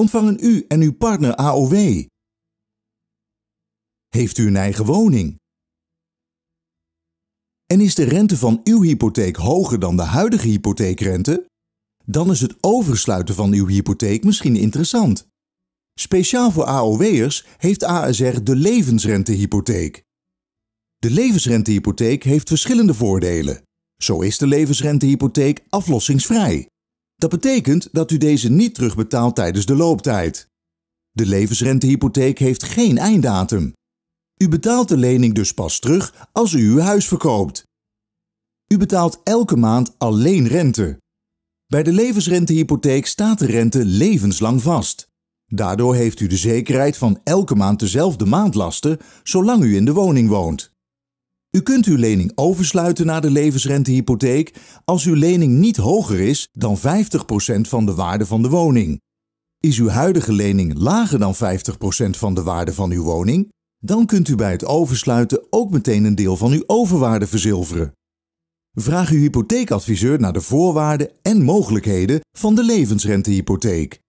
Ontvangen u en uw partner AOW? Heeft u een eigen woning? En is de rente van uw hypotheek hoger dan de huidige hypotheekrente? Dan is het oversluiten van uw hypotheek misschien interessant. Speciaal voor AOW'ers heeft ASR de levensrentehypotheek. De levensrentehypotheek heeft verschillende voordelen. Zo is de levensrentehypotheek aflossingsvrij. Dat betekent dat u deze niet terugbetaalt tijdens de looptijd. De levensrentehypotheek heeft geen einddatum. U betaalt de lening dus pas terug als u uw huis verkoopt. U betaalt elke maand alleen rente. Bij de levensrentehypotheek staat de rente levenslang vast. Daardoor heeft u de zekerheid van elke maand dezelfde maandlasten zolang u in de woning woont. U kunt uw lening oversluiten naar de levensrentehypotheek als uw lening niet hoger is dan 50% van de waarde van de woning. Is uw huidige lening lager dan 50% van de waarde van uw woning? Dan kunt u bij het oversluiten ook meteen een deel van uw overwaarde verzilveren. Vraag uw hypotheekadviseur naar de voorwaarden en mogelijkheden van de levensrentehypotheek.